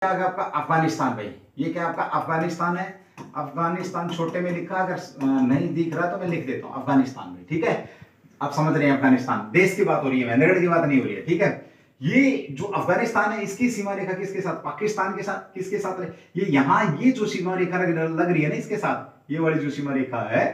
क्या है आपका अफगानिस्तान भाई, ये क्या आपका अफगानिस्तान है। अफगानिस्तान छोटे में लिखा, अगर नहीं दिख रहा तो मैं लिख देता हूं अफगानिस्तान में, ठीक है। आप समझ रहे हैं अफगानिस्तान देश की बात हो रही है, मेंदगढ़ की बात नहीं हो रही है, ठीक है। ये जो अफगानिस्तान है इसकी सीमा रेखा किसके साथ, पाकिस्तान के साथ। किसके साथ है ये, यहां ये जो सीमा रेखा लग रही है ना इसके साथ, ये वाली जो सीमा रेखा है,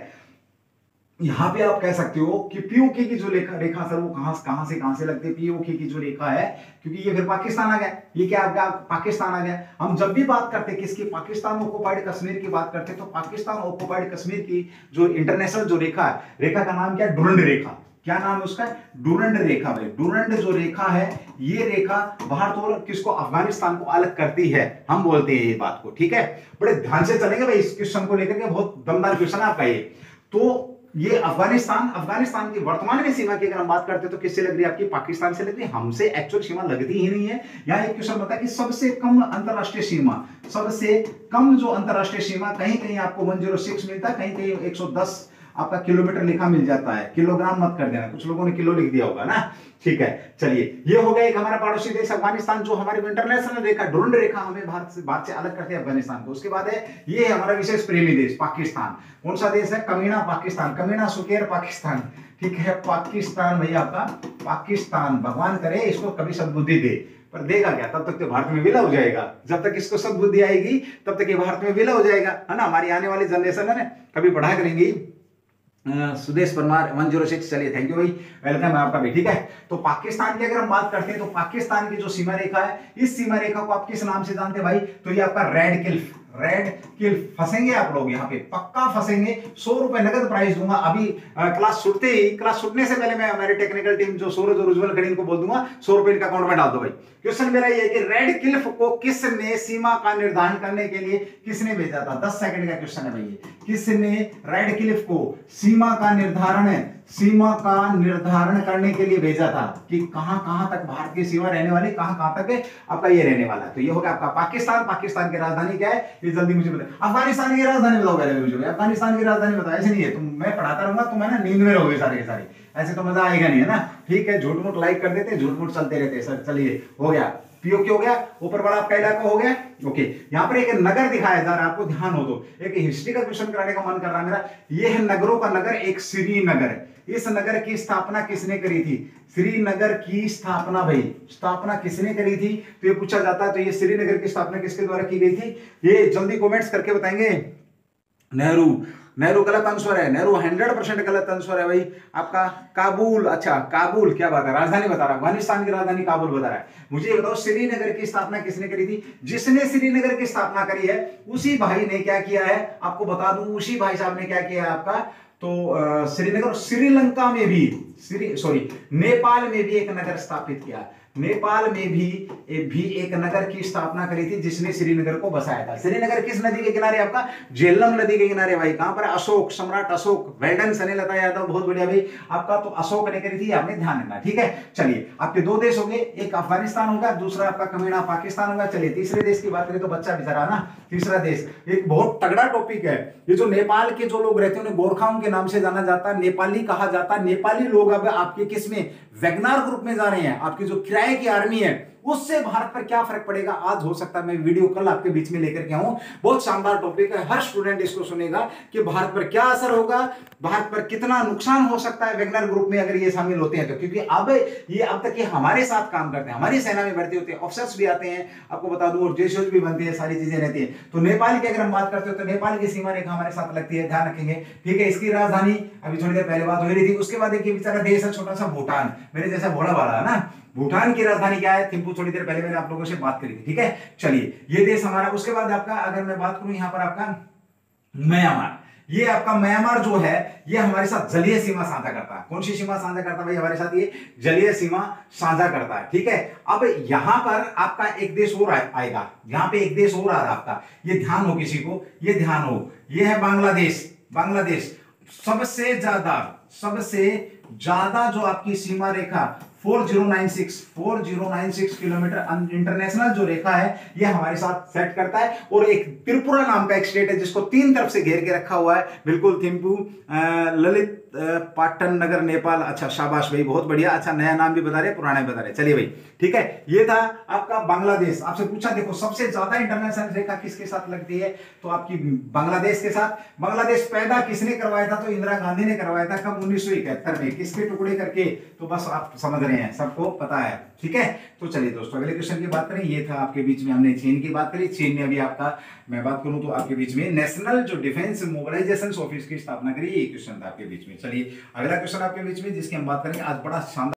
यहां पे आप कह सकते हो कि पीओके की जो रेखा सर वो कहां से लगती है, पीओके की जो रेखा है, क्योंकि ये फिर पाकिस्तान आ गया। ये क्या आपका पाकिस्तान आ गया। हम जब भी बात करते हैं किसकी, पाकिस्तान ऑक्युपाइड कश्मीर की बात करते हैं, तो पाकिस्तान ऑक्युपाइड कश्मीर की जो इंटरनेशनल जो रेखा है, रेखा का नाम क्या है, डुरंड रेखा। क्या नाम है उसका, डुरंड रेखा भाई। डुरंड जो रेखा है, ये रेखा बाहर तो किसको, अफगानिस्तान को अलग करती है, हम बोलते हैं ये बात को, ठीक है। बड़े ध्यान से चलेंगे भाई इस क्वेश्चन को लेकर के, बहुत दमदार क्वेश्चन है आपका ये। तो ये अफगानिस्तान की वर्तमान में सीमा की अगर हम बात करते हैं तो किससे लग रही है आपकी, पाकिस्तान से लग रही है। हमसे एक्चुअल सीमा लगती ही नहीं है। यहाँ एक क्वेश्चन बता कि सबसे कम अंतरराष्ट्रीय सीमा, सबसे कम जो अंतरराष्ट्रीय सीमा, कहीं कहीं आपको 106 मिलता है, कहीं कहीं 110 आपका किलोमीटर लिखा मिल जाता है। किलोग्राम मत कर देना, कुछ लोगों ने किलो लिख दिया होगा ना, ठीक है। चलिए ये हो गया एक हमारा पड़ोसी देश अफगानिस्तान, जो हमारी इंटरनेशनल रेखा डुरंड रेखा हमें भारत से अलग करते हैं अफगानिस्तान को। उसके बाद है ये हमारा विशेष प्रेमी देश पाकिस्तान। कौन सा देश है, कमीना पाकिस्तान, कमीना सुकेर पाकिस्तान, ठीक है। पाकिस्तान भैया आपका पाकिस्तान, भगवान करे इसको कभी सद्बुद्धि दे, पर देगा क्या, तब तक तो भारत में विलय हो जाएगा। जब तक इसको सद्बुद्धि आएगी तब तक ये भारत में विलय हो जाएगा, है ना। हमारी आने वाली जनरेशन है ना, कभी पढ़ा करेंगी। सुदेश परमार 106, चलिए थैंक यू भाई, वेलकम है आपका भी, ठीक है। तो पाकिस्तान की अगर हम बात करते हैं तो पाकिस्तान की जो सीमा रेखा है, इस सीमा रेखा को आप किस नाम से जानते हैं भाई, तो ये आपका रेड क्लिफ, रेड क्लिफ। फंसेंगे आप लोग यहाँ पे, पक्का फंसेंगे। 100 रुपए नगद प्राइस दूंगा अभी क्लास छूटने से पहले मैं हमारी टेक्निकल टीम जो सूरज और उज्जवल खड़ी इनको बोल दूंगा 100 रुपए इनका अकाउंट में डाल दो भाई। क्वेश्चन मेरा ये है कि रेड क्लिफ को किसने सीमा का निर्धारण करने के लिए किसने भेजा था, 10 सेकंड का क्वेश्चन है भाई। किसने रेड क्लिफ को सीमा का निर्धारण करने के लिए भेजा था, कि कहां तक भारत की सीमा रहने वाली, कहां तक आपका ये रहने वाला है। तो ये होगा आपका पाकिस्तान। पाकिस्तान की राजधानी क्या है, ये जल्दी मुझे बताओ। अफगानिस्तान की राजधानी बताओ पहले मुझे, अफगानिस्तान की राजधानी बताओ। ऐसे नहीं है, तुम मैं पढ़ाता रहूंगा तुम है ना नींद में रहोगे सारे के सारे, ऐसे तो मजा आएगा नहीं, है ना। ठीक है, झूठ मूठ लाइक कर देते हैं, झूठ मूठ चलते रहते हैं सर। चलिए हो गया, पीओके हो गया, ऊपर वाला आपका इलाका हो गया, ओके। यहाँ पर एक नगर दिखाया जा रहा है, आपको ध्यान हो तो एक हिस्ट्री का क्वेश्चन कराने का मन कर रहा है मेरा। ये है नगरों का नगर, एक श्रीनगर है। इस नगर की स्थापना किसने करी थी, श्रीनगर की स्थापना भाई, स्थापना किसने करी थी, तो ये पूछा जाता है। तो ये श्रीनगर की स्थापना किसके द्वारा की गई थी, ये जल्दी कमेंट्स करके बताएंगे। नेहरू गलत आंसर है, नेहरू 100% गलत आंसर है भाई आपका। काबुल, अच्छा काबुल, क्या बात है, राजधानी बता रहा है, अफगानिस्तान की राजधानी काबुल बता रहा है। मुझे ये बताओ श्रीनगर की स्थापना किसने करी थी, जिसने श्रीनगर की स्थापना करी है उसी भाई ने क्या किया है, आपको बता दूं, उसी भाई साहब ने क्या किया है आपका, तो श्रीनगर, श्रीलंका में भी, नेपाल में भी एक नगर स्थापित किया। नेपाल में भी एक नगर की स्थापना करी थी जिसने श्रीनगर को बसाया था। श्रीनगर किस नदी के किनारे, आपका झेलम नदी के किनारे भाई। कहां पर, अशोक, सम्राट अशोक, वेल्डन सने लता यादव, बहुत बढ़िया भाई आपका। तो अशोक ने करी थी, आपने ध्यान रखना, ठीक है। चलिए आपके दो देश होंगे, एक अफगानिस्तान होगा, दूसरा आपका कमीना पाकिस्तान होगा। चलिए तीसरे देश की बात करें तो बच्चा बेचारा ना, तीसरा देश एक बहुत तगड़ा टॉपिक है। ये जो नेपाल के जो लोग रहते हैं उन्हें गोरखाओं के नाम से जाना जाता है, नेपाली कहा जाता है। नेपाली लोग अब आपके किस में, वैगनार ग्रुप में जा रहे हैं। आपकी जो किराए की आर्मी है उससे भारत पर क्या फर्क पड़ेगा, आज हो सकता है मैं वीडियो कल आपके बीच में लेकर के आऊं। बहुत शानदार टॉपिक है, हर स्टूडेंट इसको सुनेगा कि भारत पर क्या असर होगा, भारत पर कितना नुकसान हो सकता है वैगनर ग्रुप में अगर ये शामिल होते हैं तो। क्योंकि अब तक ये हमारे साथ काम करते हैं, हमारी सेना में भर्ती होते हैं, ऑफिसर्स भी आते हैं, आपको बता दूं, और जेशोज भी बनती है, सारी चीजें रहती है। तो नेपाल की अगर हम बात करते हो तो नेपाल की सीमा रेखा हमारे साथ लगती है, ध्यान रखेंगे, ठीक है। इसकी राजधानी अभी थोड़ी देर पहले बात हो रही थी। उसके बाद एक बेचारा देश है छोटा सा भूटान, मेरे जैसा भोला भाला है ना। भूटान की राजधानी क्या है, थिम्पू, थोड़ी देर पहले मैंने आप लोगों से बात करी थी, ठीक है। चलिए ये देश हमारा। उसके बाद आपका अगर मैं बात करूं यहाँ पर आपका म्यांमार, ये आपका म्यांमार जो है ये हमारे साथ जलीय सीमा साझा करता है। कौन सी सीमा साझा करता है भाई हमारे साथ, ये जलीय सीमा साझा करता है, ठीक है। अब यहां पर आपका एक देश और आएगा, यहां पे एक देश और आ रहा है आपका, ये ध्यान हो किसी को, ये ध्यान हो, ये है बांग्लादेश। बांग्लादेश सबसे ज्यादा जो आपकी सीमा रेखा 4096 किलोमीटर इंटरनेशनल जो रेखा है ये हमारे साथ सेट करता है। और एक त्रिपुरा नाम का एक स्टेट है जिसको तीन तरफ से घेर के रखा हुआ है, बिल्कुल थिम्पू, ललित पाटन नगर नेपाल। अच्छा शाबाश भाई, बहुत बढ़िया। अच्छा नया नाम भी बता रहे, पुराना भी बता रहे। चलिए भाई ठीक है, ये था आपका बांग्लादेश। आपसे पूछा देखो सबसे ज्यादा इंटरनेशनल रेखा किसके साथ लगती है, तो आपकी बांग्लादेश के साथ। बांग्लादेश पैदा किसने करवाया था, तो इंदिरा गांधी ने करवाया था। कब, 1971 में। किसके टुकड़े करके, तो बस आप समझ रहे हैं, सबको पता है। ठीक है, तो चलिए दोस्तों अगले क्वेश्चन की बात करें। ये था आपके बीच में, हमने चीन की बात करी। चीन ने अभी आपका, मैं बात करूं तो आपके बीच में नेशनल जो डिफेंस मोबिलाइजेशन ऑफिस की स्थापना करी, ये क्वेश्चन था आपके बीच में। चलिए अगला क्वेश्चन आपके बीच में जिसकी हम बात करेंगे आज, बड़ा शानदार